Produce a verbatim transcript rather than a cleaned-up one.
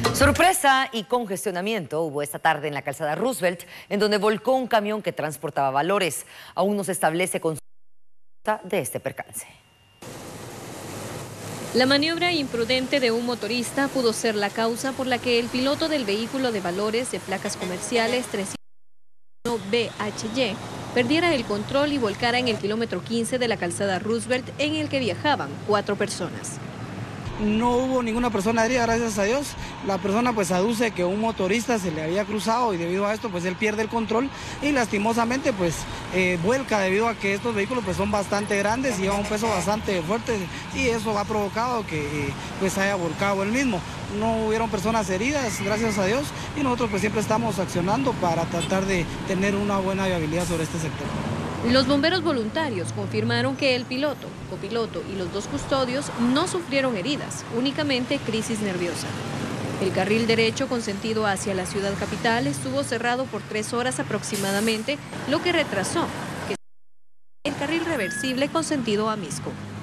Sorpresa y congestionamiento hubo esta tarde en la calzada Roosevelt, en donde volcó un camión que transportaba valores. Aún no se establece con de este percance. La maniobra imprudente de un motorista pudo ser la causa por la que el piloto del vehículo de valores de placas comerciales trescientos uno B H Y perdiera el control y volcara en el kilómetro quince de la calzada Roosevelt, en el que viajaban cuatro personas. No hubo ninguna persona herida, gracias a Dios. La persona pues aduce que un motorista se le había cruzado y debido a esto pues él pierde el control y lastimosamente pues eh, vuelca debido a que estos vehículos pues son bastante grandes y llevan un peso bastante fuerte y eso ha provocado que eh, pues haya volcado él mismo. No hubieron personas heridas, gracias a Dios, y nosotros pues siempre estamos accionando para tratar de tener una buena viabilidad sobre este sector. Los bomberos voluntarios confirmaron que el piloto, copiloto y los dos custodios no sufrieron heridas, únicamente crisis nerviosa. El carril derecho con sentido hacia la ciudad capital estuvo cerrado por tres horas aproximadamente, lo que retrasó que el carril reversible con sentido a Misco.